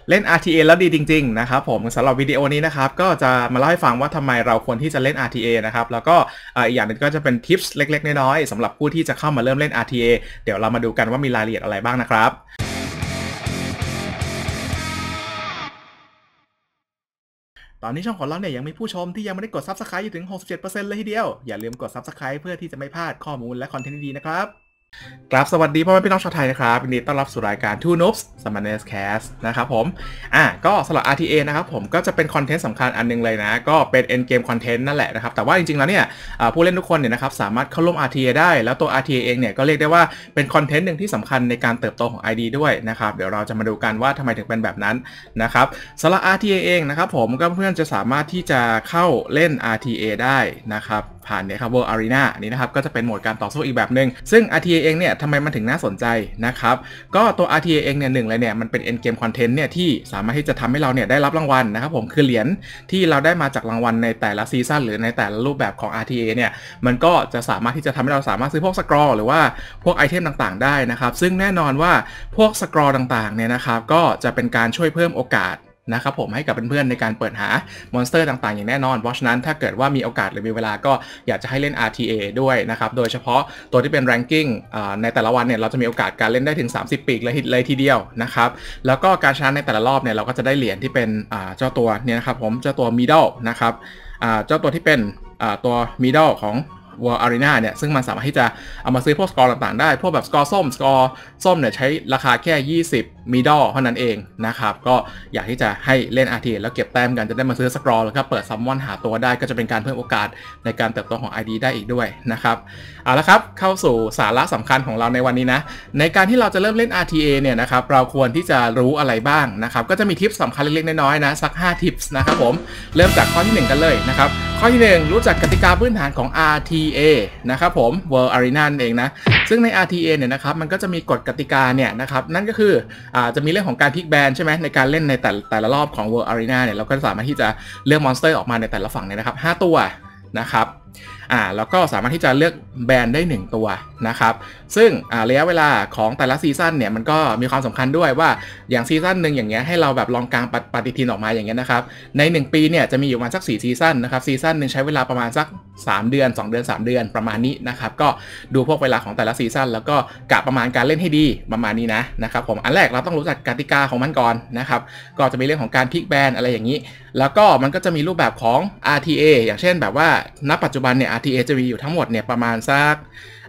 เล่น RTA แล้วดีจริงๆนะครับผมสำหรับวิดีโอนี้นะครับก็จะมาเล่าให้ฟังว่าทำไมเราควรที่จะเล่น RTA นะครับแล้วก็อีกอย่างนึงก็จะเป็นทิปส์เล็กๆน้อยๆสำหรับผู้ที่จะเข้ามาเริ่มเล่น RTA เดี๋ยวเรามาดูกันว่ามีรายละเอียดอะไรบ้างนะครับตอนนี้ช่องของเราเนี่ยยังมีผู้ชมที่ยังไม่ได้กด Subscribe อยู่ถึง 67% เลยทีเดียวอย่าลืมกด Subscribe เพื่อที่จะไม่พลาดข้อมูลและคอนเทนต์ดีๆนะครับครับสวัสดีพ่อแม่พี่น้องชาวไทยนะครับยินดีต้อนรับสู่รายการ Two Noobs Summoners Cast นะครับผมก็สำหรับ RTA นะครับผมก็จะเป็นคอนเทนต์สำคัญอันนึงเลยนะก็เป็น end game content นั่นแหละนะครับแต่ว่าจริงๆแล้วเนี่ยผู้เล่นทุกคนเนี่ยนะครับสามารถเข้าร่วม RTA ได้แล้วตัว RTA เองเนี่ยก็เรียกได้ว่าเป็นคอนเทนต์หนึ่งที่สำคัญในการเติบโตของ ID ด้วยนะครับเดี๋ยวเราจะมาดูกันว่าทำไมถึงเป็นแบบนั้นนะครับสำหรับ RTA เองนะครับผมก็เพื่อนจะสามารถที่จะเข้าเล่น RTA ได้นะครับผ่านเนี่ยครับ World Arena อันนี้นะครับก็จะเป็นโหมดการต่อสู้อีกแบบนึงซึ่ง RTA เองเนี่ยทำไมมันถึงน่าสนใจนะครับก็ตัว RTA เองเนี่ยหนึ่งเลยเนี่ยมันเป็น end game content เนี่ยที่สามารถที่จะทำให้เราเนี่ยได้รับรางวัลนะครับผมคือเหรียญที่เราได้มาจากรางวัลในแต่ละซีซั่นหรือในแต่ละรูปแบบของ RTA เนี่ยมันก็จะสามารถที่จะทำให้เราสามารถซื้อพวกสกรอหรือว่าพวกไอเทมต่างๆได้นะครับซึ่งแน่นอนว่าพวกสกรอต่างๆเนี่ยนะครับก็จะเป็นการช่วยเพิ่มโอกาสนะครับผมให้กับเพื่อนๆในการเปิดหามอนสเตอร์ต่างๆอย่างแน่นอนเพราะฉะนั้นถ้าเกิดว่ามีโอกาสหรือมีเวลาก็อยากจะให้เล่น RTA ด้วยนะครับโดยเฉพาะตัวที่เป็น ranking ในแต่ละวันเนี่ยเราจะมีโอกาสการเล่นได้ถึง30ปีกเลยทีเดียวนะครับแล้วก็การชนะในแต่ละรอบเนี่ยเราก็จะได้เหรียญที่เป็นเจ้าตัวเนี่ยนะครับผมเจ้าตัว middle นะครับเจ้าตัวที่เป็นตัว middle ของWorld Arena เนี่ยซึ่งมันสามารถที่จะเอามาซื้อพวกสกอร์ต่างๆได้พวกแบบสกอร์ส้มเนี่ยใช้ราคาแค่20มิดดอลเท่านั้นเองนะครับก็อยากที่จะให้เล่น RTA แล้วเก็บแต้มกันจะได้มาซื้อสกอร์แล้วก็เปิดซัมมอนหาตัวได้ก็จะเป็นการเพิ่มโอกาสในการเติบโตของ ID ได้อีกด้วยนะครับเอาละครับเข้าสู่สาระสำคัญของเราในวันนี้นะในการที่เราจะเริ่มเล่น RTA เนี่ยนะครับเราควรที่จะรู้อะไรบ้างนะครับก็จะมีทิปสำคัญเล็กๆน้อยๆนะสัก5ทิปส์นะครับผมเริ่มจากข้อที่1กันเลยนะครับข้อที่1รู้จักกติกาพื้นฐานของ RTA นะครับผม World Arena นั่นเองนะซึ่งใน RTA เนี่ยนะครับมันก็จะมีกฎกติกาเนี่ยนะครับนั่นก็คือจะมีเรื่องของการพิกแบนใช่ไหมในการเล่นในแต่ละรอบของ World Arena เนี่ยเราก็สามารถที่จะเลือกมอนสเตอร์ออกมาในแต่ละฝั่งเนี่ยนะครับ5ตัวนะครับแล้วก็สามารถที่จะเลือกแบนได้1ตัวนะครับซึ่งระยะเวลาของแต่ละซีซั่นเนี่ยมันก็มีความสำคัญด้วยว่าอย่างซีซั่นหนึ่งอย่างเงี้ยให้เราแบบลองกางปฏิทินออกมาอย่างเงี้ยนะครับใน1ปีเนี่ยจะมีอยู่ประมาณสัก4ซีซั่นนะครับซีซั่นนึงใช้เวลาประมาณสัก3เดือน2เดือน3เดือนประมาณนี้นะครับก็ดูพวกเวลาของแต่ละซีซั่นแล้วก็กะประมาณการเล่นให้ดีประมาณนี้นะครับผมอันแรกเราต้องรู้จักกติกาของมันก่อนนะครับก็จะมีเรื่องของการพิกแบนอะไรอย่างนี้แล้วก็มันก็จะมีรูปแบบของ RTA อย่างเช่นแบบว่าณปัจจุบันเนี่ย RTA จะมีอยู่ทั้งหมดเนี่ยประมาณสัก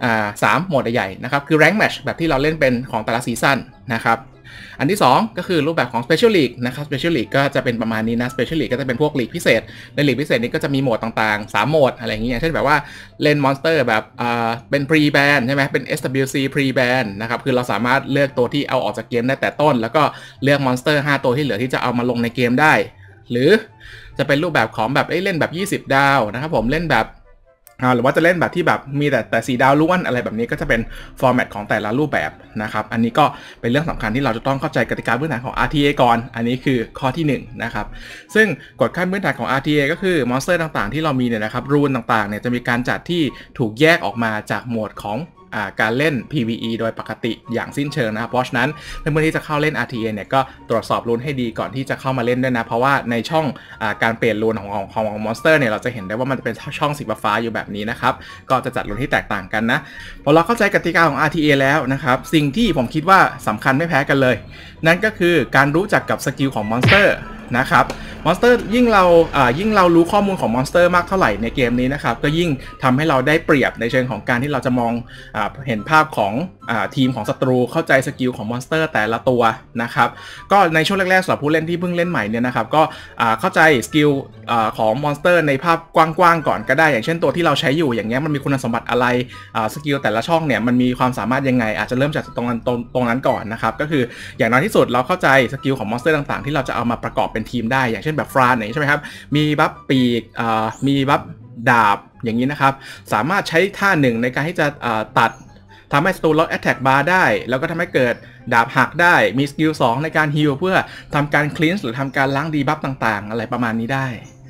3โหมดใหญ่ๆนะครับคือ rank match แบบที่เราเล่นเป็นของแต่ละซีซั่นนะครับอันที่2ก็คือรูปแบบของ Special League นะครับ Special League ก็จะเป็นประมาณนี้นะ Special League ก็จะเป็นพวกลีกพิเศษในลีกพิเศษนี้ก็จะมีโหมดต่างๆ3โหมดอะไรอย่างเงี้ยเช่นแบบว่าเล่นมอนสเตอร์แบบเป็น Pre Ban ใช่ไหมเป็น SWC Pre Ban นะครับคือเราสามารถเลือกตัวที่เอาออกจากเกมได้แต่ต้นแล้วก็เลือกมอนสเตอร์5ตัวที่เหลือที่จะเอามาลงในเกมได้หรือจะเป็นรูปแบบของแบบเล่นแบบ20ดาวนะครับผมเล่นแบบหรือว่าจะเล่นแบบที่แบบมีแต่4ดาวล้วนอะไรแบบนี้ก็จะเป็นฟอร์แมตของแต่ละรูปแบบนะครับอันนี้ก็เป็นเรื่องสำคัญที่เราจะต้องเข้าใจกติกาพื้นฐานของ RTA ก่อนอันนี้คือข้อที่1นะครับซึ่งกฎขั้นพื้นฐานของ RTA ก็คือมอนสเตอร์ต่างๆที่เรามีเนี่ยนะครับรูนต่างๆเนี่ยจะมีการจัดที่ถูกแยกออกมาจากโหมดของการเล่น PVE โดยปกติอย่างสิ้นเชิงนะครับเพราะฉะนั้นเพื่อนๆที่จะเข้าเล่น RTA เนี่ยก็ตรวจสอบรูนให้ดีก่อนที่จะเข้ามาเล่นด้วยนะเพราะว่าในช่องการเปลี่ยนรูนของมอนสเตอร์เนี่ยเราจะเห็นได้ว่ามันจะเป็นช่องสีฟ้าอยู่แบบนี้นะครับก็จะจัดรูนที่แตกต่างกันนะพอเราเข้าใจกติกาของ RTA แล้วนะครับสิ่งที่ผมคิดว่าสำคัญไม่แพ้กันเลยนั่นก็คือการรู้จักกับสกิลของมอนสเตอร์นะครับมอนสเตอร์ยิ่งเรารู้ข้อมูลของมอนสเตอร์มากเท่าไหร่ในเกมนี้นะครับก็ยิ่งทำให้เราได้เปรียบในเชิงของการที่เราจะมองเห็นภาพของทีมของศัตรูเข้าใจสกิลของมอนสเตอร์แต่ละตัวนะครับก็ในช่วงแรกๆสำหรับผู้เล่นที่เพิ่งเล่นใหม่เนี่ยนะครับก็เข้าใจสกิลของมอนสเตอร์ในภาพกว้างๆก่อนก็ได้อย่างเช่นตัวที่เราใช้อยู่อย่างเงี้ยมันมีคุณสมบัติอะไรสกิลแต่ละช่องเนี่ยมันมีความสามารถยังไงอาจจะเริ่มจากตรงนั้นก่อนนะครับก็คืออย่างน้อยที่สุดเราเข้าใจสกิลของมอนสเตอร์ต่างๆที่เราจะเอามาประกอบเป็นทีมได้อย่างเช่นแบบฟรานใช่ไหมครับมีบัฟปีกมีบัฟดาบอย่างนี้นะครับสามารถใช้ท่าหนึ่งในการที่จะตัดทำให้ศัตรูลด attack bar ได้แล้วก็ทำให้เกิดดาบหักได้มีสกิล2ในการฮีลเพื่อทำการคลีนส์หรือทำการล้างดีบัฟต่างๆอะไรประมาณนี้ได้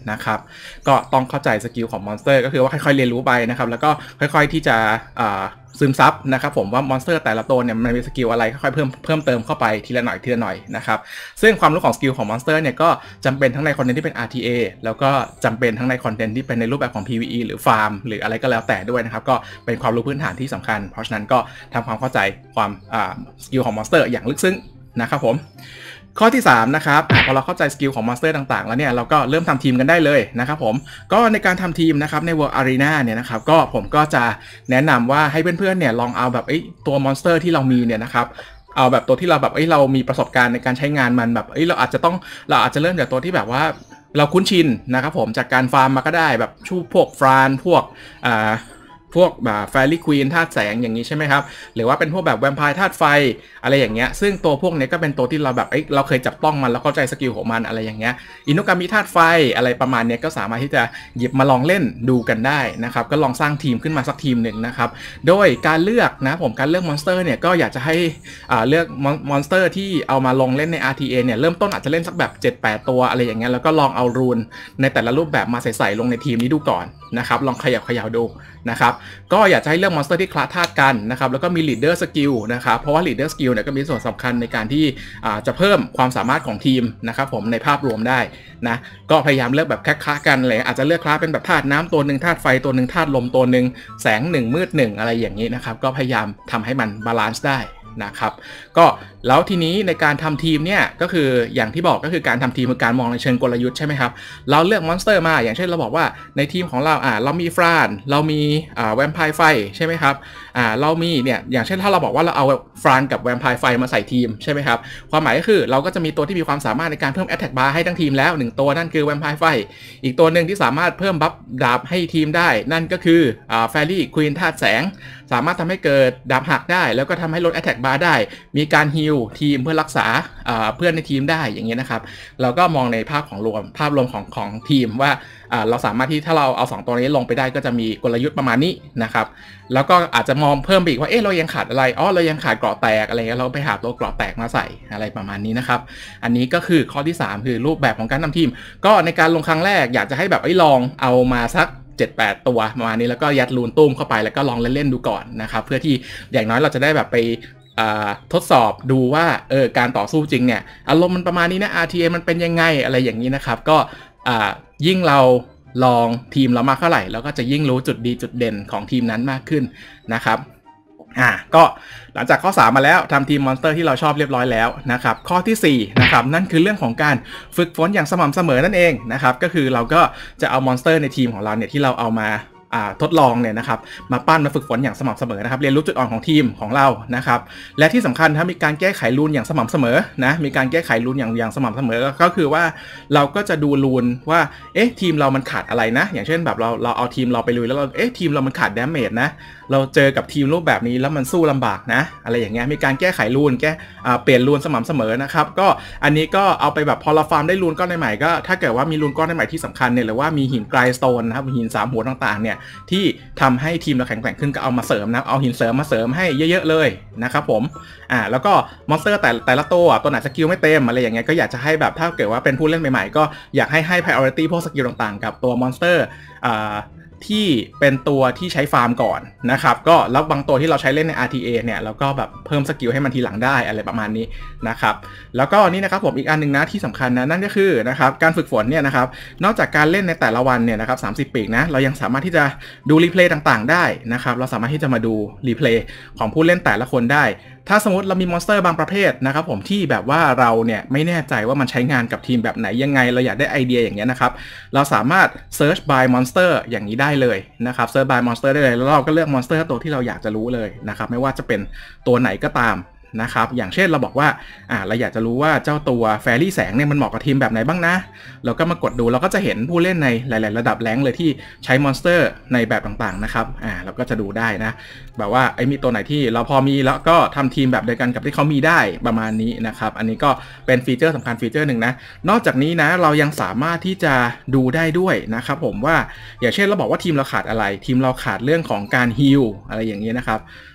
นะครับก็ต้องเข้าใจสกิลของมอนสเตอร์ก็คือว่าค่อยๆเรียนรู้ไปนะครับแล้วก็ค่อยๆที่จะซึมซับนะครับผมว่ามอนสเตอร์แต่ละตัวเนี่ยมันมีสกิลอะไรค่อยๆเพิ่มเติมเข้าไปทีละหน่อยนะครับซึ่งความรู้ของสกิลของมอนสเตอร์เนี่ยก็จำเป็นทั้งในคอนเทนต์ที่เป็น RTA แล้วก็จำเป็นทั้งในคอนเทนต์ที่เป็นในรูปแบบของ PVE หรือฟาร์มหรืออะไรก็แล้วแต่ด้วยนะครับก็เป็นความรู้พื้นฐานที่สำคัญเพราะฉะนั้นก็ทำความเข้าใจความสกิลของมอนสเตอร์อย่างลึกซึ้งนะครับผมข้อที่3นะครับพอเราเข้าใจสกิลของมอนสเตอร์ต่างๆแล้วเนี่ยเราก็เริ่มทำทีมกันได้เลยนะครับผมก็ในการทำทีมนะครับใน World Arena เนี่ยนะครับก็ผมก็จะแนะนำว่าให้เพื่อนๆเนี่ยลองเอาแบบตัวมอนสเตอร์ที่เรามีเนี่ยนะครับเอาแบบตัวที่เราแบบเรามีประสบการณ์ในการใช้งานมันแบบเราอาจจะเริ่มจากตัวที่แบบว่าเราคุ้นชินนะครับผมจากการฟาร์มมาก็ได้แบบพวกฟรานพวกแบบแฟรี่ควีนธาตุแสงอย่างนี้ใช่ไหมครับหรือว่าเป็นพวกแบบแวมไพร์ธาตุไฟอะไรอย่างเงี้ยซึ่งตัวพวกนี้ก็เป็นตัวที่เราแบบเราเคยจับต้องมันแล้วเข้าใจสกิลของมันอะไรอย่างเงี้ยอินุกามิธาตุไฟอะไรประมาณนี้ก็สามารถที่จะหยิบมาลองเล่นดูกันได้นะครับก็ลองสร้างทีมขึ้นมาสักทีมหนึ่งนะครับโดยการเลือกนะผมการเลือกมอนสเตอร์เนี่ยก็อยากจะให้เลือกมอนสเตอร์ที่เอามาลงเล่นใน RTA เนี่ยเริ่มต้นอาจจะเล่นสักแบบ 7-8 ตัวอะไรอย่างเงี้ยแล้วก็ลองเอารูนในแต่ละรูปแบบมาใส่ลงในทีมนี้ดูก่อนนะครับลองขยับดูนะครับก็อยากจะให้เลือกมอนสเตอร์ที่คลาสธาตุกันนะครับแล้วก็มีลีดเดอร์สกิลนะครับเพราะว่าลีดเดอร์สกิลเนี่ยก็มีส่วนสำคัญในการที่จะเพิ่มความสามารถของทีมนะครับผมในภาพรวมได้นะก็พยายามเลือกแบบคล้ายกันเลยอาจจะเลือกคลาสเป็นแบบธาตุน้ำตัวหนึ่งธาตุไฟตัวหนึ่งธาตุลมตัวหนึ่งแสงหนึ่งมืดหนึ่งอะไรอย่างนี้นะครับก็พยายามทำให้มันบาลานซ์ได้นะครับก็แล้วทีนี้ในการทำทีมเนี่ยก็คืออย่างที่บอกก็คือการทำทีมคือการมองในเชิงกลยุทธ์ใช่ไหมครับเราเลือกมอนสเตอร์มาอย่างเช่นเราบอกว่าในทีมของเราเรามีฟรานเรามีแวมไพร์ไฟใช่ไหมครับเรามีเนี่ยอย่างเช่นถ้าเราบอกว่าเราเอาฟรานกับแวมไพร์ไฟมาใส่ทีมใช่ไหมครับความหมายก็คือเราก็จะมีตัวที่มีความสามารถในการเพิ่มแอตแทกบาร์ให้ทั้งทีมแล้ว1ตัวนั่นคือแวมไพร์ไฟอีกตัวหนึ่งที่สามารถเพิ่มบัฟดาบให้ทีมได้นั่นก็คือแฟรี่ควีนธาตุแสงสามารถทำให้เกิดดาบหักได้แล้วก็ทำให้ลดแอตแทกบาร์ได้มีการฮีลทีมเพื่อรักษาเพื่อนในทีมได้อย่างเงี้ยนะครับเราก็มองในภาพรวมของทีมว่าเราสามารถที่ถ้าเราเอา2ตัวนี้ลงไปได้ก็จะมีกลยุทธ์ประมาณนี้นะครับแล้วก็อาจจะมองเพิ่มอีกว่าเรายังขาดอะไรเรายังขาดเกราะแตกอะไรเงี้ยเราไปหาตัวเกราะแตกมาใส่อะไรประมาณนี้นะครับอันนี้ก็คือข้อที่3คือรูปแบบของการทำทีมก็ในการลงครั้งแรกอยากจะให้แบบลองเอามาสัก7-8 ตัวประมาณนี้แล้วก็ยัดรูนตุ้มเข้าไปแล้วก็ลองเล่นๆดูก่อนนะครับเพื่อที่อย่างน้อยเราจะได้แบบไปทดสอบดูว่าการต่อสู้จริงเนี่ยอารมณ์มันประมาณนี้นะ RTA มันเป็นยังไงอะไรอย่างนี้นะครับก็ยิ่งเราลองทีมเรามากเท่าไหร่เราก็จะยิ่งรู้จุดดีจุดเด่นของทีมนั้นมากขึ้นนะครับก็หลังจากข้อ3มาแล้วทำทีมมอนสเตอร์ที่เราชอบเรียบร้อยแล้วนะครับข้อที่4นะครับนั่นคือเรื่องของการฝึกฝนอย่างสม่ำเสมอนั่นเองนะครับก็คือเราก็จะเอามอนสเตอร์ในทีมของเราเนี่ยที่เราเอามาทดลองเนี่ยนะครับมาปั้นมาฝึกฝนอย่างสม่ำเสมอนะครับเรียนรู้จุดอ่อนของทีมของเรานะครับและที่สำคัญถ้ามีการแก้ไขรูนอย่างสม่ำเสมอนะมีการแก้ไขรูนอย่างสม่ำเสมอก็คือว่าเราก็จะดูรูนว่าทีมเรามันขาดอะไรนะอย่างเช่นแบบเราเอาทีมเราไปลุยแล้วเราทีมเรามันขาดดาเมจนะเราเจอกับทีมรูปแบบนี้แล้วมันสู้ลำบากนะอะไรอย่างเงี้ยมีการแก้ไขรูนเปลี่ยนรูนสม่ำเสมอนะครับก็อันนี้ก็เอาไปแบบพอเราฟาร์มได้รูนก้อนใหม่ก็ถ้าเกิดว่ามีรูนก้อนใหม่ที่สำคัญเนี่ยหรือว่ามีหินไกรสโตนนะครับหิน3หัวต่างๆเนี่ยที่ทำให้ทีมเราแข็งแกร่งขึ้นก็เอามาเสริมนะเอาหินเสริมมาเสริมให้เยอะๆเลยนะครับผมแล้วก็มอนสเตอร์แต่ละตัวไหนสกิลไม่เต็มอะไรอย่างเงี้ยก็อยากจะให้แบบถ้าเกิดว่าเป็นผู้เล่นใหม่ๆก็อยากให้ priority พวกสกิลต่างๆกับตัวมอนสเตอร์ที่เป็นตัวที่ใช้ฟาร์มก่อนนะครับก็แล้วบางตัวที่เราใช้เล่นใน RTA เนี่ยเราก็แบบเพิ่มสกิลให้มันทีหลังได้อะไรประมาณนี้นะครับแล้วก็นี่นะครับผมอีกอันนึงนะที่สำคัญนะนั่นก็คือนะครับการฝึกฝนเนี่ยนะครับนอกจากการเล่นในแต่ละวันเนี่ยนะครับ30 ปีกนะเรายังสามารถที่จะดูรีเพลย์ต่างๆได้นะครับเราสามารถที่จะมาดูรีเพลย์ของผู้เล่นแต่ละคนได้ถ้าสมมติเรามีมอนสเตอร์บางประเภทนะครับผมที่แบบว่าเราเนี่ยไม่แน่ใจว่ามันใช้งานกับทีมแบบไหนยังไงเราอยากได้ไอเดียอย่างเงี้ยนะครับเราสามารถ search by monster อย่างนี้ได้เลยนะครับ search by monster ได้เลยแล้วเราก็เลือกมอนสเตอร์ตัวที่เราอยากจะรู้เลยนะครับไม่ว่าจะเป็นตัวไหนก็ตามนะครับอย่างเช่นเราบอกว่าเราอยากจะรู้ว่าเจ้าตัวแฟรี่แสงเนี่ยมันเหมาะกับทีมแบบไหนบ้างนะเราก็มากดดูเราก็จะเห็นผู้เล่นในหลายๆระดับแรงเลยที่ใช้มอนสเตอร์ในแบบต่างๆนะครับเราก็จะดูได้นะแบบว่ามีตัวไหนที่เราพอมีแล้วก็ทำทีมแบบเดียวกันกับที่เขามีได้ประมาณนี้นะครับอันนี้ก็เป็นฟีเจอร์สำคัญฟีเจอร์หนึ่งนะนอกจากนี้นะเรายังสามารถที่จะดูได้ด้วยนะครับผมว่าอย่างเช่นเราบอกว่าทีมเราขาดอะไรทีมเราขาดเรื่องของการฮีลอะไรอย่างนี้นะครับ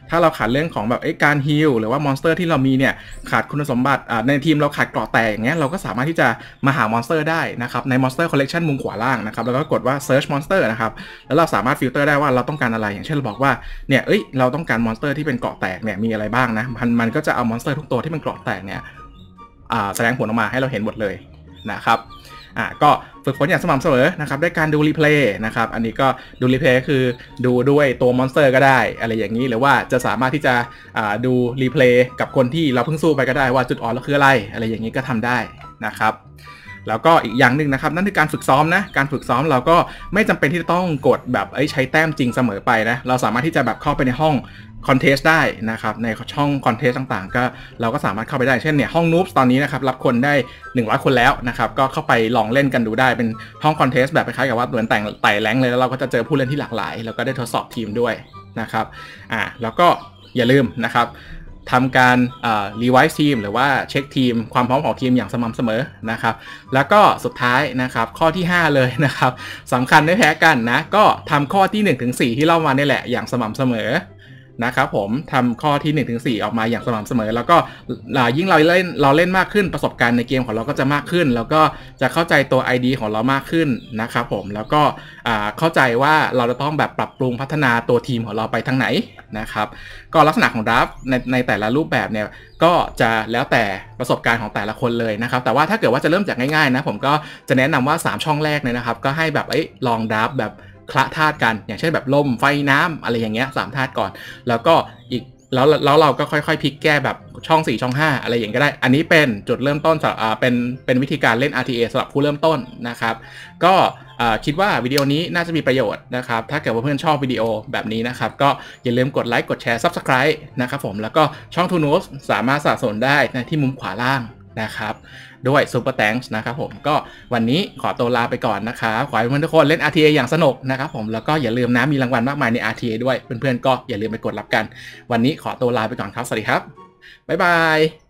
ถ้าเราขาดเรื่องของแบบการฮีลหรือว่ามอนสเตอร์ที่เรามีเนี่ยขาดคุณสมบัติในทีมเราขาดเกราะแตกอย่างเงี้ยเราก็สามารถที่จะมาหามอนสเตอร์ได้นะครับใน Monster Collection มุมขวาล่างนะครับแล้วก็กดว่า Search Monster นะครับแล้วเราสามารถฟิลเตอร์ได้ว่าเราต้องการอะไรอย่างเช่นเราบอกว่าเนี่ยเราต้องการมอนสเตอร์ที่เป็นเกราะแตกเนี่ยมีอะไรบ้างนะมันก็จะเอามอนสเตอร์ทุกตัวที่เป็นเกราะแตกเนี่ยแสดงผลออกมาให้เราเห็นหมดเลยนะครับก็ฝึกฝนอย่างสม่ำเสมอนะครับด้วยการดูรีเพลย์นะครับอันนี้ก็ดูรีเพลย์คือดูด้วยตัวมอนสเตอร์ก็ได้อะไรอย่างนี้หรือว่าจะสามารถที่จะดูรีเพลย์กับคนที่เราเพิ่งสู้ไปก็ได้ว่าจุดอ่อนเราคืออะไรอย่างนี้ก็ทำได้นะครับแล้วก็อีกอย่างหนึ่งนะครับนั่นคือการฝึกซ้อมนะการฝึกซ้อมเราก็ไม่จำเป็นที่จะต้องกดแบบใช้แต้มจริงเสมอไปนะเราสามารถที่จะแบบเข้าไปในห้องคอนเทสได้นะครับในช่องคอนเทสต่างๆก็เราก็สามารถเข้าไปได้เช่นเนี่ยห้องนูบตอนนี้นะครับรับคนได้100คนแล้วนะครับก็เข้าไปลองเล่นกันดูได้เป็นห้องคอนเทสแบบคล้ายๆกับว่าเหมือนแต่งไต่แรงเลยแล้วเราก็จะเจอผู้เล่นที่หลากหลายแล้วก็ได้ทดสอบทีมด้วยนะครับแล้วก็อย่าลืมนะครับทำการรีไวซ์ทีมหรือว่าเช็คทีมความพร้อมของทีมอย่างสม่ำเสมอนะครับแล้วก็สุดท้ายนะครับข้อที่5เลยนะครับสำคัญไม่แพ้กันนะก็ทำข้อที่1-4ที่เล่ามานี่แหละอย่างสม่ำเสมอนะครับผมทำข้อที่1-4ออกมาอย่างสม่ำเสมอแล้วก็ยิ่งเราเล่นมากขึ้นประสบการณ์ในเกมของเราก็จะมากขึ้นแล้วก็จะเข้าใจตัว ID ของเรามากขึ้นนะครับผมแล้วก็เข้าใจว่าเราจะต้องแบบปรับปรุงพัฒนาตัวทีมของเราไปทางไหนนะครับก็ลักษณะของดราฟต์ในแต่ละรูปแบบเนี่ยก็จะแล้วแต่ประสบการณ์ของแต่ละคนเลยนะครับแต่ว่าถ้าเกิดว่าจะเริ่มจากง่ายๆนะผมก็จะแนะนำว่า3ช่องแรกเนี่ยนะครับก็ให้แบบลองดราฟต์แบบคละธาตุกันอย่างเช่นแบบลมไฟน้ำอะไรอย่างเงี้ย3ธาตุก่อนแล้วก็อีกแล้วเราก็ค่อยๆพลิกแก้แบบช่อง4ช่อง5อะไรอย่างเงี้ยก็ได้อันนี้เป็นจุดเริ่มต้นสำหรับเป็นวิธีการเล่น RTA สำหรับผู้เริ่มต้นนะครับก็คิดว่าวิดีโอนี้น่าจะมีประโยชน์นะครับถ้าเกิดว่าเพื่อนชอบวิดีโอแบบนี้นะครับก็อย่าลืมกดไลค์กดแชร์ Subscribe นะครับผมแล้วก็ช่อง Two Notes สามารถสะสมได้ที่มุมขวาล่างนะครับด้วย Super Thanks นะครับผมก็วันนี้ขอตัวลาไปก่อนนะครับขอให้เพื่อนทุกคนเล่น RTA อย่างสนุกนะครับผมแล้วก็อย่าลืมนะมีรางวัลมากมายใน RTA ด้วยเพื่อนๆก็อย่าลืมไปกดรับกันวันนี้ขอตัวลาไปก่อนครับสวัสดีครับบ๊ายบาย